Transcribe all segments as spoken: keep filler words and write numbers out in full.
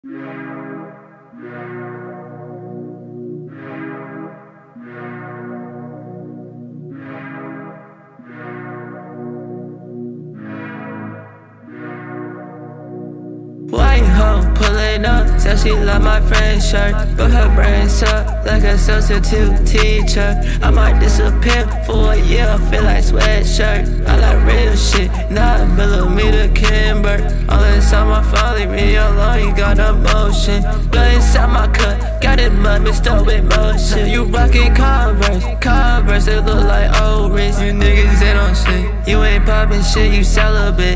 White hoe pulling up, said she love my friend's shirt, but her brains up like a substitute teacher. I might disappear for a year, feel like sweatshirt. I like real shit, not millimeter Kimber. All inside my phone, leave me alone, you got emotion. Blood inside my cup, got it mud mixed up with motion. You rockin' Converse, Converse, they look like old wrist. You niggas, they don't shit, you ain't poppin' shit, you celibate.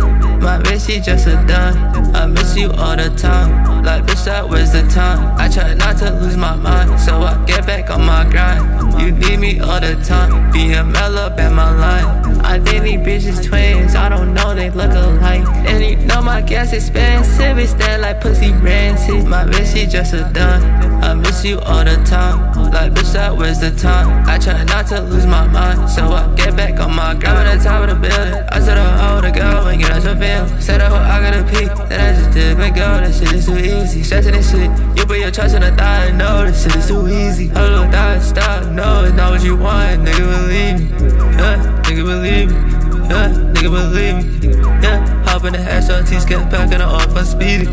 My bitch, she just a dime. I miss you all the time. Like, bitch, that was the time. I try not to lose my mind, so I get back on my grind. You need me all the time. B M L up at my line. I think these bitches twins, I don't know, they look alike. And you know my gas expensive, it's that like pussy rancid. My bitch, she just a dime. I miss you all the time. Like, bitch, that was the time. I try not to lose my mind, so I get back on my grind. I'm at the top of the building. I said I'll hold a girl and get out your feelings. Said I hope I got a peek, then I just did my go. That shit is too easy. Stressing this shit, you put your trust in a thigh and know this shit is too easy. Hold on, thigh, stop, no, it's not what you want. Nigga believe me, yeah, nigga believe me, yeah, nigga believe me, yeah. Hop in the hash, on T's, get back in the off, I'm speedy.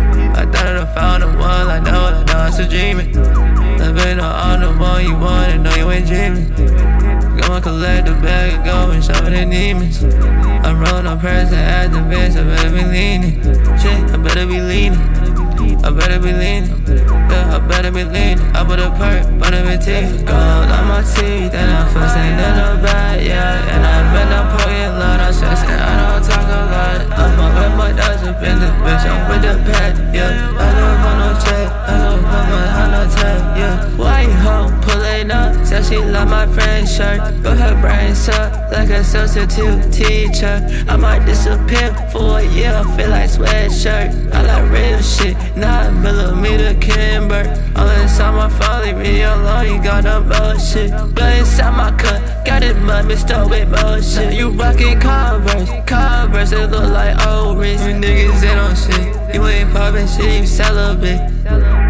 I thought I done found the one, like no, I know it's a dreaming. That ain't no, I'm the one you want, and know you ain't dreaming. Go and collect the bag and go and shove it in demons. I'm rolling on present at the bench, I better be leaning. Shit, I better be leaning. I better be leaning. Yeah, I better be leaning. I put a perk, but I'm in teeth. Gold on my teeth, and I'm first ain't in no bad, yeah. And I've been up poking lot, I'm stressing, I don't talk a lot. I'm up with my dogs up in the bitch, I'm with the pad, yeah. I don't want no check, I don't want my hand no tag, yeah. White hoe pulling up, said she love my friend's shirt, but her brains up like a substitute teacher. I might disappear for a year, feel like sweatshirt. I like real shit, not millimeter Kimber. All inside my phone, leave me alone, you got no bullshit. Blood inside my cup, got it mud mixed up with motion. You rockin' Converse, Converse, they look like old wrist. You niggas, they don't shit, you ain't poppin' shit, you celibate.